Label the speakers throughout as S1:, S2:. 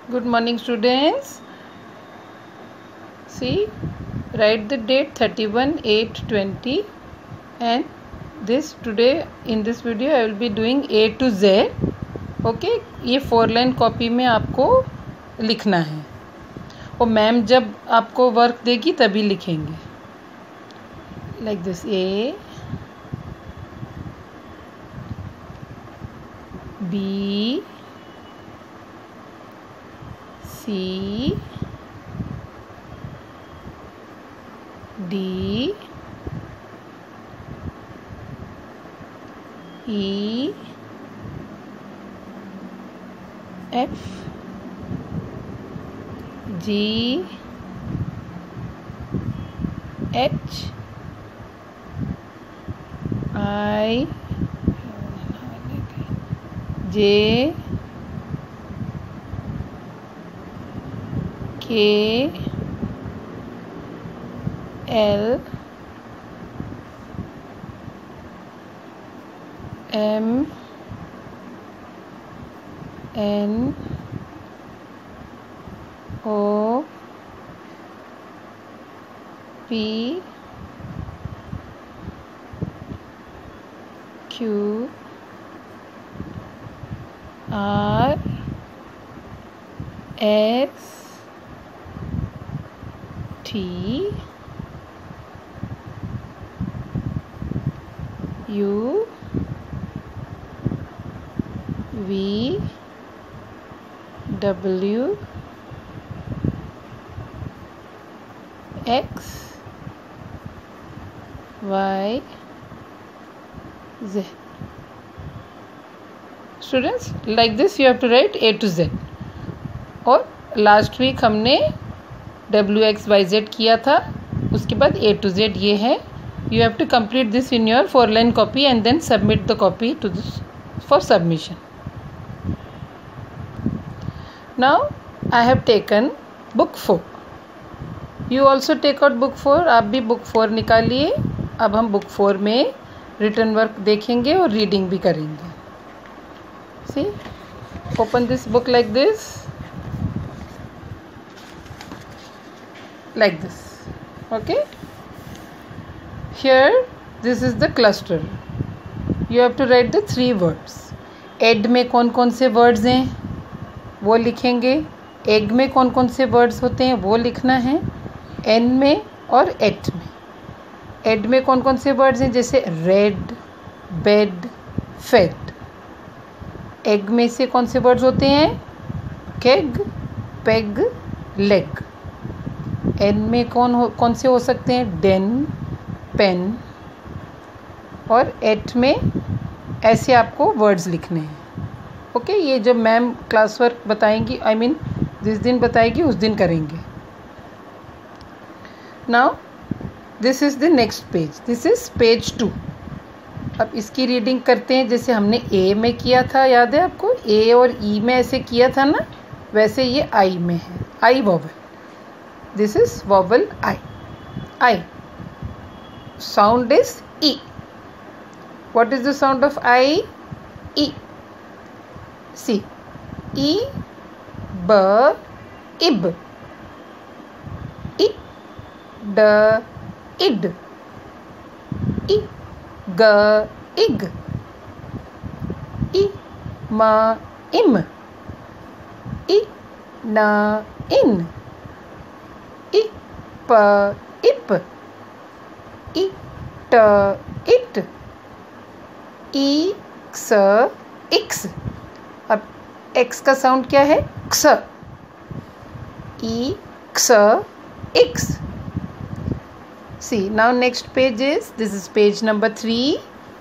S1: Good morning, students. See, write the date 31/8/20, and this today in this video I will be doing A to Z. Okay, ये 4 line copy में आपको लिखना है और ma'am जब आपको वर्क देगी तभी लिखेंगे. Like this A, B, C, D, E, F, G, H, I, J, K, L, M, N, O, P, Q, R, S, T, U, V, W, X, Y, Z. Students, like this you have to write A to Z. और last week हमने WXYZ किया था, उसके बाद A to Z ये है. You have to complete this in your 4 line copy and then submit the copy to this for submission. Now I have taken book 4. You also take out book 4. आप भी book 4 निकालिए. अब हम book 4 में written work देखेंगे और reading भी करेंगे. See, open this book like this. Like this. Okay, here this is the cluster. You have to write the 3 words. Ed में कौन कौन से words हैं वो लिखेंगे. egg में कौन कौन से words होते हैं वो लिखना है. n में और at में. ed में कौन कौन से words हैं जैसे red, bed, fed. egg में से कौन से words होते हैं keg, peg, leg. n में कौन से हो सकते हैं den, pen. और at में ऐसे आपको वर्ड्स लिखने हैं. ओके, ये जब मैम क्लास वर्क बताएंगी जिस दिन बताएगी उस दिन करेंगे. Now this is the next page. This is page 2. अब इसकी रीडिंग करते हैं जैसे हमने A में किया था. याद है आपको A और E में ऐसे किया था ना, वैसे ये I में है. I vowel. This is vowel I. I. Sound is E. What is the sound of I? E. See. E, B, ib. I, D, id. I, G, ig. I, ma, im. I, na, in. I, p, ip. I, t, it. I, x, x. अब x का sound क्या है x. I, x, x. See, now next page is, this is page number 3.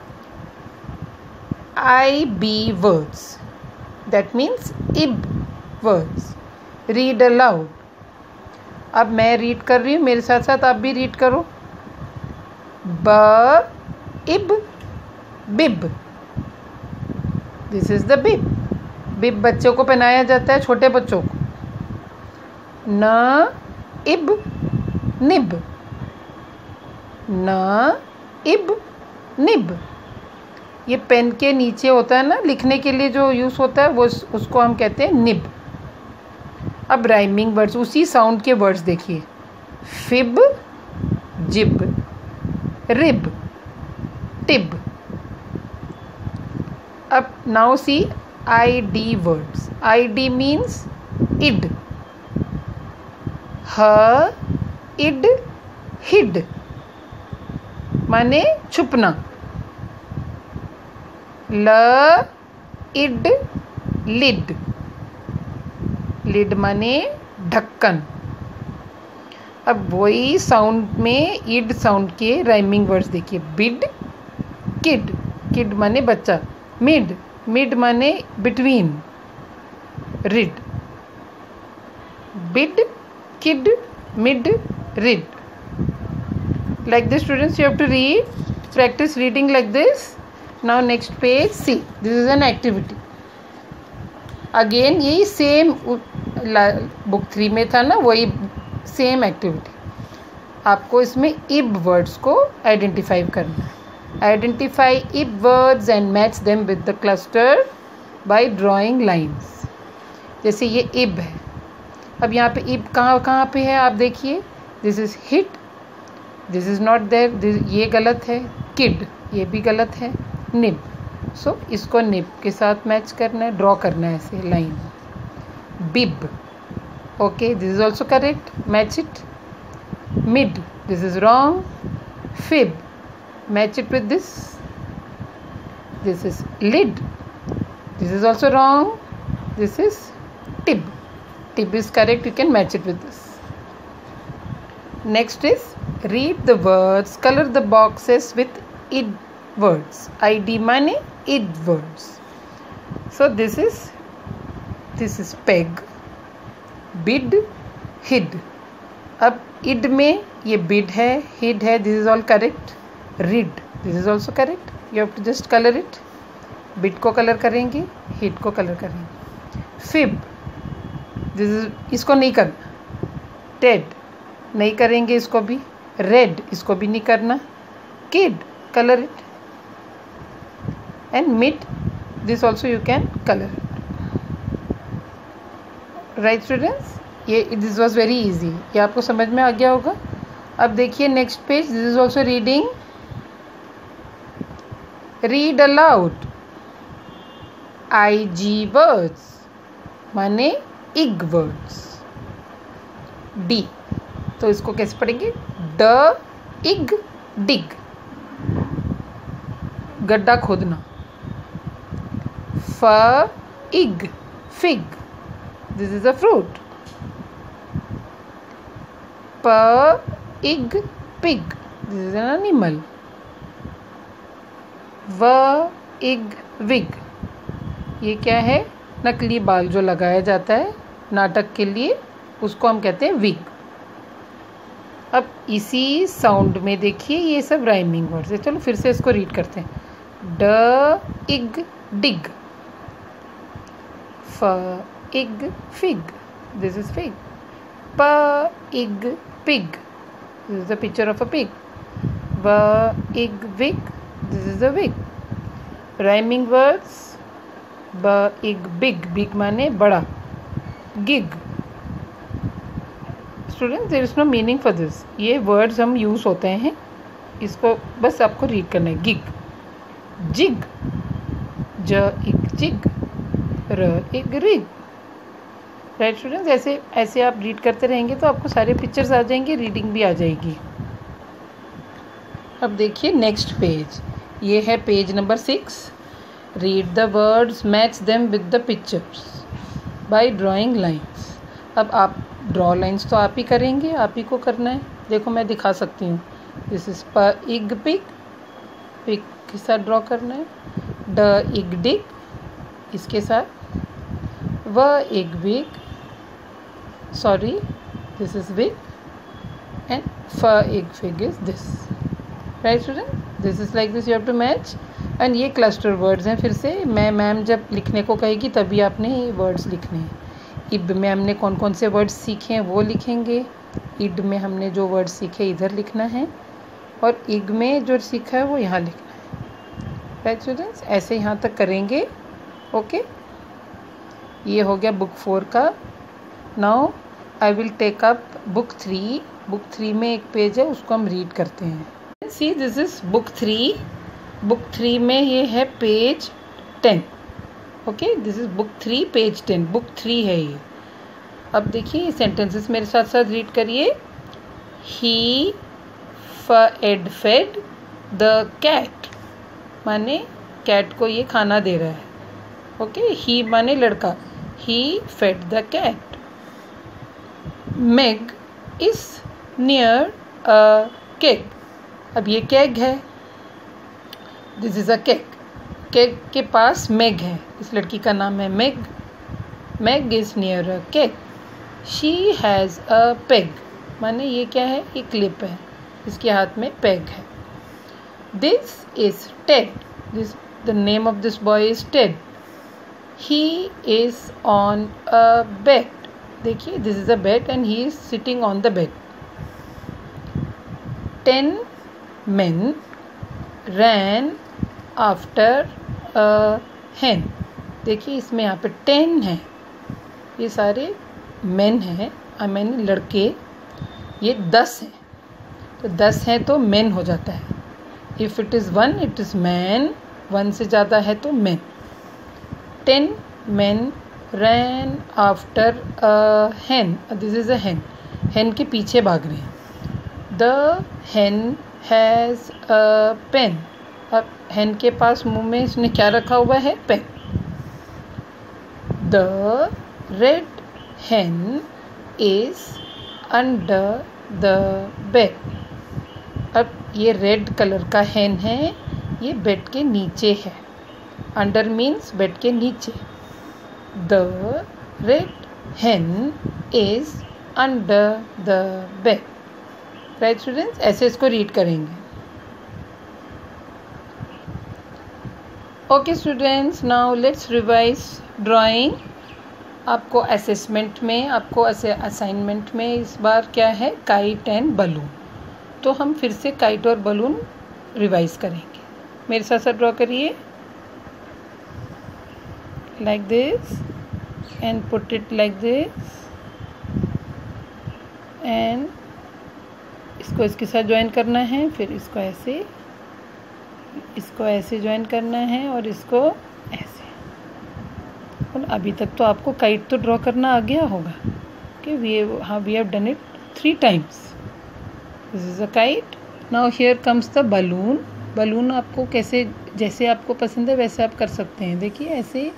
S1: IB words. That means ib words. Read aloud. अब मैं read कर रही हूँ, मेरे साथ साथ आप भी रीड करो. ब, ib, bib. This is the bib. Bib बच्चों को पहनाया जाता है, छोटे बच्चों को. न, इब, निब. न, इब, निब. ये पेन के नीचे होता है ना, लिखने के लिए जो यूज़ होता है वो उसको हम कहते हैं निब. अब राइमिंग वर्ड्स, उसी साउंड के वर्ड्स देखिए, फिब, जिब, रिब, टिब। अब now see ID words. ID means id. Her, id, hid माने छुपना। ल, इड, लिड, लिड माने ढक्कन। अब वही साउंड में इड साउंड के राइमिंग वर्ड्स देखिए, बिड, किड, किड माने बच्चा, मिड, मिड माने between, rid, bid, kid, mid, rid. Like this students, you have to read, practice reading like this. Now next page, see, this is an activity. Again यही same book 3 में था ना, वही same activity. आपको इसमें इब words को identify करना है। Identify ib words and match them with the cluster by drawing lines. जैसे ये इब है, अब यहाँ पे इब कहाँ पे है आप देखिए, this is hit, this is not there, ये गलत है, किड ये भी गलत है, निब, सो इसको निब के साथ मैच करना है, ड्रॉ करना है ऐसे line. Bib, okay this is also correct, match it. Mid, this is wrong. Fib, match it with this. This is lid, this is also wrong. This is tib, tib is correct, you can match it with this. Next is read the words, color the boxes with id words. ID माने id words. So this is peg, bid, hid. अब id में ये bid है, hid है, this is all correct. Read, this is also correct. You have to just color it. Bid को color करेंगे, hid को color करेंगे. Fib, this is, इसको नहीं करना. Ted नहीं करेंगे इसको भी। रेड, इसको भी नहीं करना। Kid, colour it. And mid, this also you can colour it. Right students, ये दिस वॉज वेरी इजी, ये आपको समझ में आ गया होगा। अब देखिए next page, this is also reading. Read aloud. IG words माने इग वर्ड्स। डी, तो इसको कैसे पढ़ेंगे, ड, इग, डिग, गड्ढा खोदना। फ, ig, fig, this is a fruit. प, ig, pig, this is an animal. व, इग, विग, ये क्या है, नकली बाल जो लगाया जाता है नाटक के लिए, उसको हम कहते हैं विग। अब इसी साउंड में देखिए ये सब राइमिंग वर्ड्स है। चलो फिर से इसको रीड करते हैं। ड, इग, डिग। फ, ig, fig, this is fig. प, ig, pig, this is the picture of a pig. व, ig, wig, this is a wig. Rhyming words, ब, इग, बिग, बिग माने बड़ा। Gig, students there is no meaning for this, ये words हम use होते हैं, इसको बस आपको रीड करना है। गिग, जिग, ज, इग, जिग, र, इग, रिग। राइट स्टूडेंट्स, ऐसे ऐसे आप रीड करते रहेंगे तो आपको सारे पिक्चर्स आ जाएंगे, रीडिंग भी आ जाएगी। अब देखिए नेक्स्ट पेज, ये है page number 6। Read the words, match them with the pictures by drawing lines. अब आप ड्रॉ लाइन्स तो आप ही करेंगे, आप ही को करना है। देखो मैं दिखा सकती हूँ, दिस इज प, इग, पिग, पिग के साथ ड्रॉ करना है। ड, इग, डिग, इसके साथ। व, ig, wig, sorry this is wig. And फ, ig, fig is this. Right student, this is like this, you have to match. And ये क्लस्टर वर्ड्स हैं। फिर से मैम जब लिखने को कहेगी तभी आपने ये वर्ड्स लिखने हैं। इब में हमने कौन कौन से वर्ड्स सीखे हैं वो लिखेंगे। इड में हमने जो वर्ड्स सीखे इधर लिखना है, और इग में जो सीखा है वो यहाँ लिखना है। राइट स्टूडेंट्स, ऐसे यहाँ तक करेंगे। ओके, ये हो गया बुक 4 का now I will take up book 3. Book 3 में एक पेज है, उसको हम रीड करते हैं. See this is book 3. Book 3 में ये है page 10. Okay, this is book 3 page 10. Book 3 है ये. अब देखिए सेंटेंसेस मेरे साथ साथ रीड करिए. ही फेड द कैट, माने कैट को ये खाना दे रहा है. ओके, ही माने लड़का. He fed the cat. Meg is near a cake. अब ये केक है, this is a cake. Cake के पास मेग है, इस लड़की का नाम है Meg. Meg is near a cake. She has a peg, माने ये क्या है, ये क्लिप है, इसके हाथ में पेग है. This is Ted. This the name of this boy is Ted. He is on a bed. देखिए this is a bed and he is sitting on the bed. 10 men ran after a hen. देखिए इसमें यहाँ पे 10 है, ये सारे men हैं, I mean लड़के. ये 10 हैं, तो 10 हैं तो men हो जाता है. If it is 1 it is man. 1 से ज़्यादा है तो men. 10 men ran after a hen. This is a hen. hen के पीछे भाग रहे हैं. The hen has a pen. अब hen के पास मुंह में इसने क्या रखा हुआ है, pen. The red hen is under the bed. अब ये रेड कलर का hen है, ये बेड के नीचे है. अंडर मीन्स बेड के नीचे. The red hen is under the bed. Right students, ऐसे इसको रीड करेंगे. Okay students, now let's revise drawing. आपको असेसमेंट में, आपको असाइनमेंट में इस बार क्या है, काइट एंड बलून. तो हम फिर से काइट और बलून रिवाइज करेंगे. मेरे साथ साथ ड्रॉ करिए like this and put it like this and इसको इसके साथ ज्वाइन करना है. फिर इसको ऐसे ज्वाइन करना है और इसको ऐसे. और अभी तक तो आपको काइट तो ड्रॉ करना आ गया होगा कि we have done it 3 times. This is a kite. Now here comes the balloon. Balloon आपको कैसे, जैसे आपको पसंद है वैसे आप कर सकते हैं. देखिए ऐसे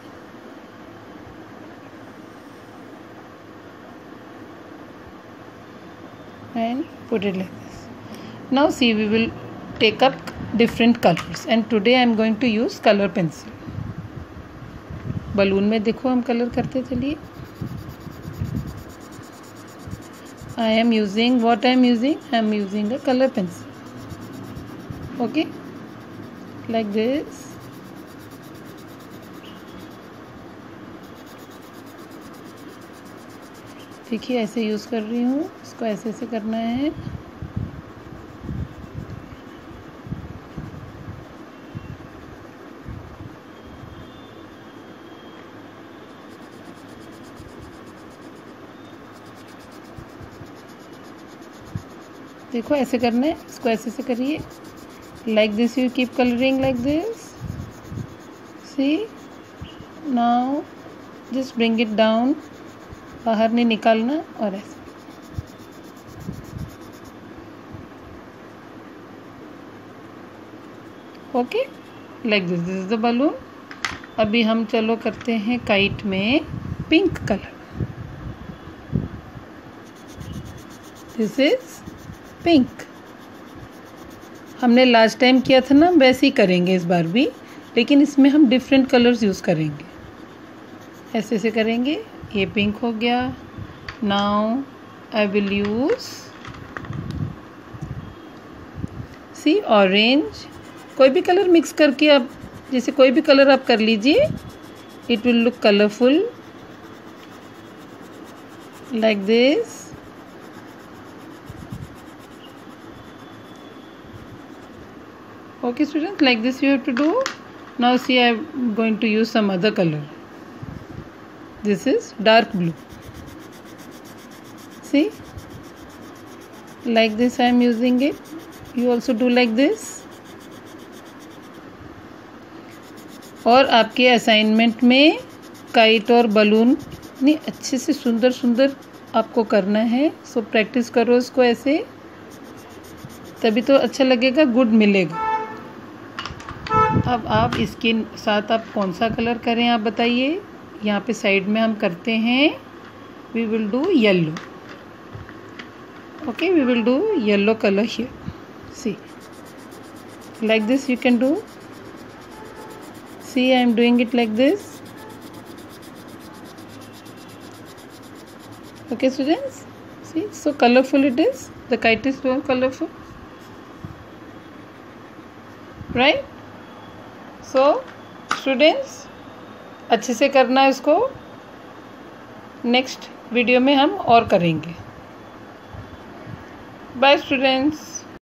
S1: and put it like this. Now see, we will take up different colors and today I am going to use color pencil. Balloon में देखो हम कलर करते चलिए. I am using what I am using? I am using a color pencil. Okay, like this. देखिए ऐसे use कर रही हूँ, इसको ऐसे ऐसे करना है. देखो ऐसे करना है, इसको ऐसे से करिए. Like this you keep colouring like this. See, now just bring it down. बाहर नहीं निकालना. और ऐसे okay, like this is the balloon. अभी हम चलो करते हैं काइट में pink colour. This is pink. हमने लास्ट टाइम किया था ना, वैसे ही करेंगे इस बार भी, लेकिन इसमें हम डिफरेंट कलर्स यूज़ करेंगे. ऐसे ऐसे करेंगे. ये पिंक हो गया. Now I will use see orange. कोई भी कलर मिक्स करके आप, जैसे कोई भी कलर आप कर लीजिए, it will look colourful like this. Okay students, like this you have to do. Now see, I am going to use some other color. This is dark blue. See, like this I am using it. You also do like this. और आपके assignment में kite और balloon इतनी अच्छे से सुंदर सुंदर आपको करना है. सो प्रैक्टिस करो इसको ऐसे, तभी तो अच्छा लगेगा, गुड मिलेगा. अब आप इसके साथ आप कौन सा कलर करें आप बताइए. यहाँ पे साइड में हम करते हैं, we will do yellow. Okay, we will do yellow colour here. See, like this you can do. See, I am doing it like this. Okay students, see, so colorful it is. The kite is so colorful, right? So students, अच्छे से करना है इसको. Next video में हम और करेंगे. Bye students.